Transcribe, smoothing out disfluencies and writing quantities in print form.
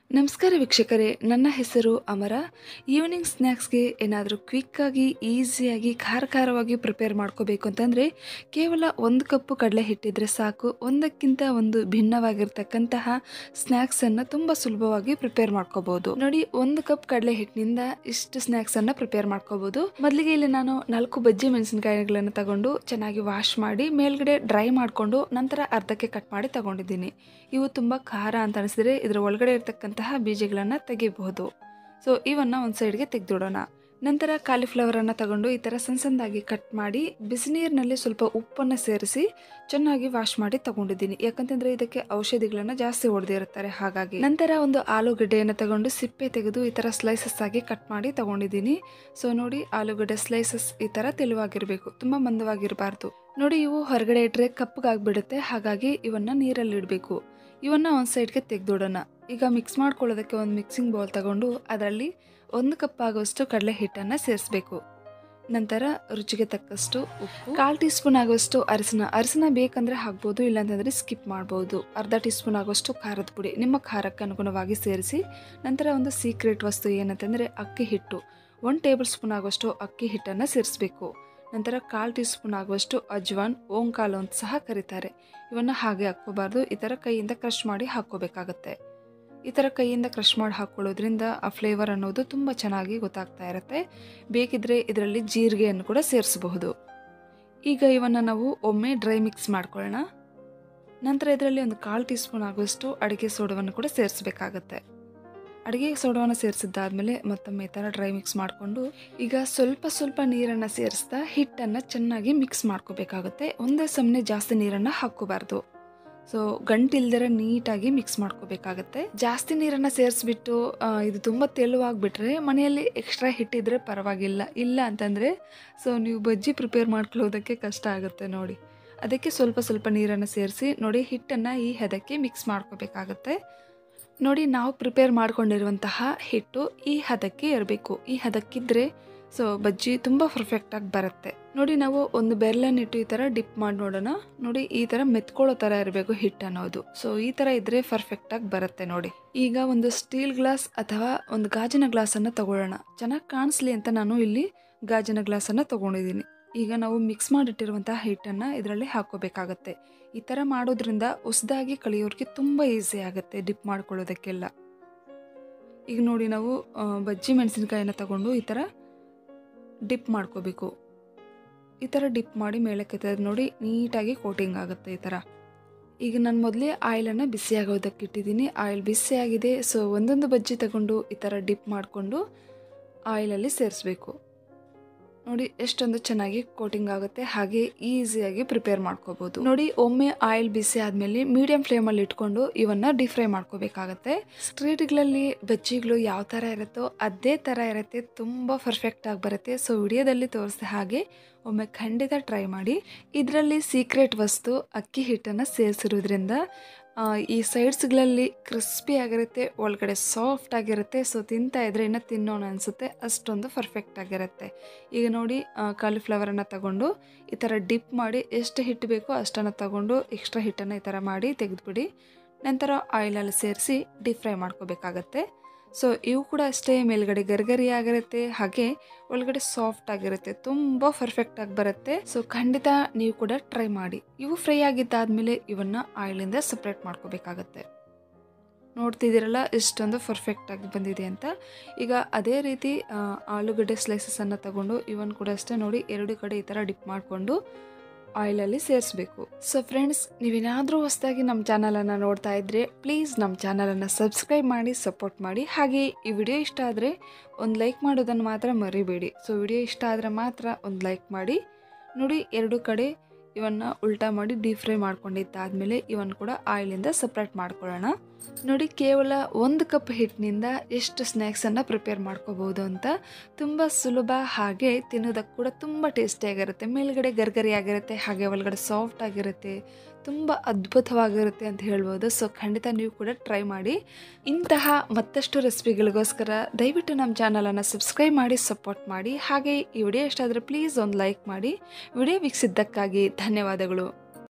ನಮಸ್ಕಾರ ವೀಕ್ಷಕರೇ, ನನ್ನ ಹೆಸರು ಅಮರ. ಈವ್ನಿಂಗ್ ಸ್ನ್ಯಾಕ್ಸ್ಗೆ ಏನಾದರೂ ಕ್ವಿಕ್ಕಾಗಿ ಈಸಿಯಾಗಿ ಖಾರವಾಗಿ ಪ್ರಿಪೇರ್ ಮಾಡ್ಕೋಬೇಕು ಅಂತಂದರೆ ಕೇವಲ 1 ಕಪ್ಪು ಕಡಲೆ ಹಿಟ್ಟಿದ್ರೆ ಸಾಕು. ಒಂದಕ್ಕಿಂತ ಒಂದು ಭಿನ್ನವಾಗಿರ್ತಕ್ಕಂತಹ ಸ್ನ್ಯಾಕ್ಸನ್ನು ತುಂಬ ಸುಲಭವಾಗಿ ಪ್ರಿಪೇರ್ ಮಾಡ್ಕೋಬೋದು. ನೋಡಿ, 1 ಕಪ್ ಕಡಲೆ ಹಿಟ್ಟಿನಿಂದ ಇಷ್ಟು ಸ್ನ್ಯಾಕ್ಸನ್ನು ಪ್ರಿಪೇರ್ ಮಾಡ್ಕೋಬೋದು. ಮೊದಲಿಗೆ ಇಲ್ಲಿ ನಾನು 4 ಬಜ್ಜಿ ಮೆಣಸಿನಕಾಯಿಗಳನ್ನು ತಗೊಂಡು ಚೆನ್ನಾಗಿ ವಾಶ್ ಮಾಡಿ ಮೇಲ್ಗಡೆ ಡ್ರೈ ಮಾಡಿಕೊಂಡು ನಂತರ ಅರ್ಧಕ್ಕೆ ಕಟ್ ಮಾಡಿ ತಗೊಂಡಿದ್ದೀನಿ. ಇವು ತುಂಬ ಖಾರ ಅಂತ ಅನಿಸಿದ್ರೆ ಇದರ ಒಳಗಡೆ ಇರ್ತಕ್ಕಂತಹ ಬೀಜಗಳನ್ನು ತೆಗಿಬಹುದು. ಸೊ ಇವನ್ನ ಒಂದು ಸೈಡ್ಗೆ ತೆಗೆದಿಡೋಣ. ನಂತರ ಕಾಲಿಫ್ಲವರನ್ನು ತಗೊಂಡು ಈ ಥರ ಸಣ್ಣದಾಗಿ ಕಟ್ ಮಾಡಿ ಬಿಸಿನೀರಿನಲ್ಲಿ ಸ್ವಲ್ಪ ಉಪ್ಪನ್ನು ಸೇರಿಸಿ ಚೆನ್ನಾಗಿ ವಾಶ್ ಮಾಡಿ ತಗೊಂಡಿದ್ದೀನಿ. ಯಾಕಂತಂದ್ರೆ ಇದಕ್ಕೆ ಔಷಧಿಗಳನ್ನು ಜಾಸ್ತಿ ಹೊಡೆದಿರುತ್ತಾರೆ, ಹಾಗಾಗಿ. ನಂತರ ಒಂದು ಆಲೂಗಡ್ಡೆಯನ್ನು ತಗೊಂಡು ಸಿಪ್ಪೆ ತೆಗೆದು ಈ ಥರ ಸ್ಲೈಸಸ್ ಆಗಿ ಕಟ್ ಮಾಡಿ ತಗೊಂಡಿದ್ದೀನಿ. ಸೊ ನೋಡಿ, ಆಲೂಗಡ್ಡೆ ಸ್ಲೈಸಸ್ ಈ ಥರ ತೆಳುವಾಗಿರಬೇಕು, ತುಂಬ ಮಂದವಾಗಿರಬಾರ್ದು. ನೋಡಿ, ಇವು ಹೊರಗಡೆ ಇಟ್ಟರೆ ಕಪ್ಪಗಾಗ್ಬಿಡುತ್ತೆ, ಹಾಗಾಗಿ ಇವನ್ನ ನೀರಲ್ಲಿ ಇಡಬೇಕು. ಇವನ್ನ ಒಂದು ಸೈಡ್ಗೆ ತೆಗೆದಿಡೋಣ. ಈಗ ಮಿಕ್ಸ್ ಮಾಡ್ಕೊಳ್ಳೋದಕ್ಕೆ ಒಂದು ಮಿಕ್ಸಿಂಗ್ ಬೌಲ್ ತಗೊಂಡು ಅದರಲ್ಲಿ 1 ಕಪ್ ಆಗುವಷ್ಟು ಕಡಲೆ ಹಿಟ್ಟನ್ನು ಸೇರಿಸಬೇಕು. ನಂತರ ರುಚಿಗೆ ತಕ್ಕಷ್ಟು ಉಪ್ಪು, 1/4 ಟೀ ಸ್ಪೂನ್ ಆಗುವಷ್ಟು ಅರಿಶಿನ ಬೇಕಂದ್ರೆ ಹಾಕ್ಬೋದು, ಇಲ್ಲಾಂತಂದರೆ ಸ್ಕಿಪ್ ಮಾಡ್ಬೋದು. ಅರ್ಧ ಟೀ ಸ್ಪೂನ್ ಆಗುವಷ್ಟು ಖಾರದ ಪುಡಿ ನಿಮ್ಮ ಖಾರಕ್ಕೆ ಅನುಗುಣವಾಗಿ ಸೇರಿಸಿ. ನಂತರ ಒಂದು ಸೀಕ್ರೆಟ್ ವಸ್ತು ಏನಂತಂದರೆ ಅಕ್ಕಿ ಹಿಟ್ಟು, 1 ಟೇಬಲ್ ಸ್ಪೂನ್ ಆಗುವಷ್ಟು ಅಕ್ಕಿ ಹಿಟ್ಟನ್ನು ಸೇರಿಸಬೇಕು. ನಂತರ 1/4 ಟೀ ಸ್ಪೂನ್ ಆಗುವಷ್ಟು ಅಜ್ವಾನ್, ಓಂಕಾಲು ಅಂತ ಸಹ ಕರೀತಾರೆ. ಇವನ್ನು ಹಾಗೆ ಹಾಕ್ಕೋಬಾರ್ದು, ಈ ಥರ ಕೈಯಿಂದ ಕ್ರಷ್ ಮಾಡಿ ಹಾಕ್ಕೋಬೇಕಾಗತ್ತೆ. ಈ ಥರ ಕೈಯಿಂದ ಕ್ರಷ್ ಮಾಡಿ ಹಾಕ್ಕೊಳ್ಳೋದ್ರಿಂದ ಆ ಫ್ಲೇವರ್ ಅನ್ನೋದು ತುಂಬ ಚೆನ್ನಾಗಿ ಗೊತ್ತಾಗ್ತಾ ಇರುತ್ತೆ. ಬೇಕಿದ್ರೆ ಇದರಲ್ಲಿ ಜೀರಿಗೆಯನ್ನು ಕೂಡ ಸೇರಿಸಬಹುದು. ಈಗ ಇವನ್ನು ನಾವು ಒಮ್ಮೆ ಡ್ರೈ ಮಿಕ್ಸ್ ಮಾಡ್ಕೊಳ್ಳೋಣ. ನಂತರ ಇದರಲ್ಲಿ ಒಂದು 1/4 ಟೀ ಸ್ಪೂನ್ ಆಗುವಷ್ಟು ಅಡುಗೆ ಸೋಡವನ್ನು ಕೂಡ ಸೇರಿಸಬೇಕಾಗತ್ತೆ. ಅಡುಗೆ ಸೋಡವನ್ನು ಸೇರಿಸಿದ್ದಾದ್ಮೇಲೆ ಮತ್ತೊಮ್ಮೆ ಈ ಥರ ಡ್ರೈ ಮಿಕ್ಸ್ ಮಾಡಿಕೊಂಡು ಈಗ ಸ್ವಲ್ಪ ನೀರನ್ನು ಸೇರಿಸ್ತಾ ಹಿಟ್ಟನ್ನು ಚೆನ್ನಾಗಿ ಮಿಕ್ಸ್ ಮಾಡ್ಕೋಬೇಕಾಗುತ್ತೆ. ಒಂದೇ ಸಮನೆ ಜಾಸ್ತಿ ನೀರನ್ನು ಹಾಕ್ಕೋಬಾರ್ದು. ಸೊ ಗಂಟಿಲ್ದರ ನೀಟಾಗಿ ಮಿಕ್ಸ್ ಮಾಡ್ಕೋಬೇಕಾಗತ್ತೆ. ಜಾಸ್ತಿ ನೀರನ್ನು ಸೇರಿಸ್ಬಿಟ್ಟು ಇದು ತುಂಬ ತೆಳುವಾಗಿಬಿಟ್ರೆ ಮನೆಯಲ್ಲಿ ಎಕ್ಸ್ಟ್ರಾ ಹಿಟ್ಟಿದ್ರೆ ಪರವಾಗಿಲ್ಲ, ಇಲ್ಲ ಅಂತಂದರೆ ಸೊ ನೀವು ಬಜ್ಜಿ ಪ್ರಿಪೇರ್ ಮಾಡ್ಕೊಳ್ಳೋದಕ್ಕೆ ಕಷ್ಟ ಆಗುತ್ತೆ. ನೋಡಿ, ಅದಕ್ಕೆ ಸ್ವಲ್ಪ ನೀರನ್ನು ಸೇರಿಸಿ ನೋಡಿ ಹಿಟ್ಟನ್ನು ಈ ಹದಕ್ಕೆ ಮಿಕ್ಸ್ ಮಾಡ್ಕೋಬೇಕಾಗತ್ತೆ. ನೋಡಿ, ನಾವು ಪ್ರಿಪೇರ್ ಮಾಡ್ಕೊಂಡಿರುವಂತಹ ಹಿಟ್ಟು ಈ ಹದಕ್ಕೆ ಇರಬೇಕು. ಈ ಹದಕ್ಕಿದ್ರೆ ಸೊ ಬಜ್ಜಿ ತುಂಬ ಪರ್ಫೆಕ್ಟಾಗಿ ಬರುತ್ತೆ. ನೋಡಿ, ನಾವು ಒಂದು ಬೆರಳನ್ನಿಟ್ಟು ಈ ಥರ ಡಿಪ್ ಮಾಡಿ ನೋಡೋಣ. ನೋಡಿ, ಈ ಥರ ಮೆತ್ಕೊಳ್ಳೋ ಥರ ಇರಬೇಕು ಹಿಟ್ಟು ಅನ್ನೋದು. ಸೊ ಈ ಥರ ಇದ್ದರೆ ಪರ್ಫೆಕ್ಟಾಗಿ ಬರುತ್ತೆ. ನೋಡಿ, ಈಗ ಒಂದು ಸ್ಟೀಲ್ ಗ್ಲಾಸ್ ಅಥವಾ ಒಂದು ಗಾಜಿನ ಗ್ಲಾಸನ್ನು ತಗೊಳ್ಳೋಣ. ಚೆನ್ನಾಗಿ ಕಾಣಿಸ್ಲಿ ಅಂತ ನಾನು ಇಲ್ಲಿ ಗಾಜಿನ ಗ್ಲಾಸನ್ನು ತೊಗೊಂಡಿದ್ದೀನಿ. ಈಗ ನಾವು ಮಿಕ್ಸ್ ಮಾಡಿಟ್ಟಿರುವಂತಹ ಹಿಟ್ಟನ್ನು ಇದರಲ್ಲಿ ಹಾಕೋಬೇಕಾಗತ್ತೆ. ಈ ಥರ ಮಾಡೋದ್ರಿಂದ ಹೊಸದಾಗಿ ಕಲಿಯೋರಿಗೆ ತುಂಬ ಈಸಿ ಆಗುತ್ತೆ ಡಿಪ್ ಮಾಡ್ಕೊಳ್ಳೋದಕ್ಕೆಲ್ಲ. ಈಗ ನೋಡಿ, ನಾವು ಬಜ್ಜಿ ಮೆಣಸಿನಕಾಯಿನ ತಗೊಂಡು ಈ ಥರ ಡಿಪ್ ಮಾಡ್ಕೋಬೇಕು. ಈ ಥರ ಡಿಪ್ ಮಾಡಿ ಮೇಲಕ್ಕೆ ತೆಗೆದು ನೋಡಿ ನೀಟಾಗಿ ಕೋಟಿಂಗ್ ಆಗುತ್ತೆ ಈ ಥರ. ಈಗ ನಾನು ಮೊದಲೇ ಆಯಿಲನ್ನು ಬಿಸಿಯಾಗೋದಕ್ಕೆ ಇಟ್ಟಿದ್ದೀನಿ. ಆಯಿಲ್ ಬಿಸಿಯಾಗಿದೆ. ಸೊ ಒಂದೊಂದು ಬಜ್ಜಿ ತಗೊಂಡು ಈ ಥರ ಡಿಪ್ ಮಾಡಿಕೊಂಡು ಆಯಿಲಲ್ಲಿ ಸೇರಿಸ್ಬೇಕು. ನೋಡಿ, ಎಷ್ಟೊಂದು ಚೆನ್ನಾಗಿ ಕೋಟಿಂಗ್ ಆಗುತ್ತೆ, ಹಾಗೆ ಈಸಿಯಾಗಿ ಪ್ರಿಪೇರ್ ಮಾಡ್ಕೋಬಹುದು. ನೋಡಿ, ಒಮ್ಮೆ ಆಯಿಲ್ ಬಿಸಿ ಆದಮೇಲೆ ಮೀಡಿಯಂ ಫ್ಲೇಮಲ್ಲಿ ಇಟ್ಕೊಂಡು ಇವನ್ನ ಡೀಪ್ ಫ್ರೈ ಮಾಡ್ಕೋಬೇಕಾಗತ್ತೆ. ಸ್ಟ್ರೀಟ್ಗಳಲ್ಲಿ ಬಜ್ಜಿಗಳು ಯಾವ ಥರ ಇರುತ್ತೋ ಅದೇ ಥರ ಇರುತ್ತೆ, ತುಂಬ ಪರ್ಫೆಕ್ಟ್ ಆಗಿ ಬರುತ್ತೆ. ಸೊ ವಿಡಿಯೋದಲ್ಲಿ ತೋರಿಸಿದ ಹಾಗೆ ಒಮ್ಮೆ ಖಂಡಿತ ಟ್ರೈ ಮಾಡಿ. ಇದರಲ್ಲಿ ಸೀಕ್ರೆಟ್ ವಸ್ತು ಅಕ್ಕಿ ಹಿಟ್ಟನ್ನು ಸೇರಿಸಿರೋದ್ರಿಂದ ಈ ಸೈಡ್ಸ್ಗಳಲ್ಲಿ ಕ್ರಿಸ್ಪಿ ಆಗಿರುತ್ತೆ, ಒಳಗಡೆ ಸಾಫ್ಟ್ ಆಗಿರುತ್ತೆ. ಸೊ ತಿಂತಾ ಇದ್ರೆ ಇನ್ನು ತಿನ್ನೋಣ ಅನಿಸುತ್ತೆ, ಅಷ್ಟೊಂದು ಪರ್ಫೆಕ್ಟ್ ಆಗಿರುತ್ತೆ. ಈಗ ನೋಡಿ, ಕಾಲಿಫ್ಲವರನ್ನು ತಗೊಂಡು ಈ ಥರ ಡಿಪ್ ಮಾಡಿ ಎಷ್ಟು ಹಿಟ್ಟು ಬೇಕೋ ಅಷ್ಟನ್ನು ತಗೊಂಡು ಎಕ್ಸ್ಟ್ರಾ ಹಿಟ್ಟನ್ನು ಈ ಥರ ಮಾಡಿ ತೆಗೆದುಬಿಡಿ. ನಂತರ ಆಯಿಲಲ್ಲಿ ಸೇರಿಸಿ ಡೀಪ್ ಫ್ರೈ ಮಾಡ್ಕೋಬೇಕಾಗತ್ತೆ. ಸೊ ಇವು ಕೂಡ ಅಷ್ಟೇ, ಮೇಲ್ಗಡೆ ಗರಿಗರಿ ಆಗಿರುತ್ತೆ, ಹಾಗೆ ಒಳಗಡೆ ಸಾಫ್ಟ್ ಆಗಿರುತ್ತೆ, ತುಂಬ ಪರ್ಫೆಕ್ಟಾಗಿ ಬರುತ್ತೆ. ಸೊ ಖಂಡಿತ ನೀವು ಕೂಡ ಟ್ರೈ ಮಾಡಿ. ಇವು ಫ್ರೈ ಆಗಿದ್ದಾದ್ಮೇಲೆ ಇವನ್ನ ಆಯಿಲಿಂದ ಸಪ್ರೇಟ್ ಮಾಡ್ಕೋಬೇಕಾಗತ್ತೆ. ನೋಡ್ತಿದ್ದೀರಲ್ಲ ಎಷ್ಟೊಂದು ಪರ್ಫೆಕ್ಟಾಗಿ ಬಂದಿದೆ ಅಂತ. ಈಗ ಅದೇ ರೀತಿ ಆಲೂಗಡ್ಡೆ ಸ್ಲೈಸಸನ್ನು ತಗೊಂಡು ಇವನ್ ಕೂಡ ಅಷ್ಟೇ ನೋಡಿ 2 ಕಡೆ ಈ ಥರ ಡಿಪ್ ಮಾಡಿಕೊಂಡು ಆಯಿಲಲ್ಲಿ ಸೇರಿಸಬೇಕು. ಸೊ ಫ್ರೆಂಡ್ಸ್, ನೀವೇನಾದರೂ ಹೊಸದಾಗಿ ನಮ್ಮ ಚಾನಲನ್ನು ನೋಡ್ತಾ ಇದ್ದರೆ ಪ್ಲೀಸ್ ನಮ್ಮ ಚಾನಲನ್ನು ಸಬ್ಸ್ಕ್ರೈಬ್ ಮಾಡಿ ಸಪೋರ್ಟ್ ಮಾಡಿ. ಹಾಗೆ ಈ ವಿಡಿಯೋ ಇಷ್ಟ ಆದರೆ ಒಂದು ಲೈಕ್ ಮಾಡೋದನ್ನು ಮಾತ್ರ ಮರಿಬೇಡಿ. ಸೊ ವಿಡಿಯೋ ಇಷ್ಟ ಆದರೆ ಮಾತ್ರ ಒಂದು ಲೈಕ್ ಮಾಡಿ. ನೋಡಿ, 2 ಕಡೆ ಇವನ್ನ ಉಲ್ಟಾ ಮಾಡಿ ಡೀಪ್ ಫ್ರೈ ಮಾಡ್ಕೊಂಡಿದ್ದಾದಮೇಲೆ ಇವನ್ ಕೂಡ ಆಯಿಲಿಂದ ಸಪ್ರೇಟ್ ಮಾಡ್ಕೊಳ್ಳೋಣ. ನೋಡಿ, ಕೇವಲ 1 ಕಪ್ ಹಿಟ್ಟಿನಿಂದ ಎಷ್ಟು ಸ್ನ್ಯಾಕ್ಸನ್ನು ಪ್ರಿಪೇರ್ ಮಾಡ್ಕೋಬೋದು ಅಂತ. ತುಂಬ ಸುಲಭ, ಹಾಗೆ ತಿನ್ನೋದಕ್ಕೆ ಕೂಡ ತುಂಬ ಟೇಸ್ಟಿಯಾಗಿರುತ್ತೆ. ಮೇಲ್ಗಡೆ ಗರ್ಗರಿ ಆಗಿರುತ್ತೆ, ಹಾಗೆ ಒಳಗಡೆ ಸಾಫ್ಟ್ ಆಗಿರುತ್ತೆ, ತುಂಬ ಅದ್ಭುತವಾಗಿರುತ್ತೆ ಅಂತ ಹೇಳ್ಬೋದು. ಸೊ ಖಂಡಿತ ನೀವು ಕೂಡ ಟ್ರೈ ಮಾಡಿ. ಇಂತಹ ಮತ್ತಷ್ಟು ರೆಸಿಪಿಗಳಿಗೋಸ್ಕರ ದಯವಿಟ್ಟು ನಮ್ಮ ಚಾನಲನ್ನು ಸಬ್ಸ್ಕ್ರೈಬ್ ಮಾಡಿ ಸಪೋರ್ಟ್ ಮಾಡಿ. ಹಾಗೆ ಈ ವಿಡಿಯೋ ಇಷ್ಟ ಆದರೆ ಪ್ಲೀಸ್ ಒಂದು ಲೈಕ್ ಮಾಡಿ. ವಿಡಿಯೋ ವೀಕ್ಷಿಸಿದ್ದಕ್ಕಾಗಿ ಧನ್ಯವಾದಗಳು.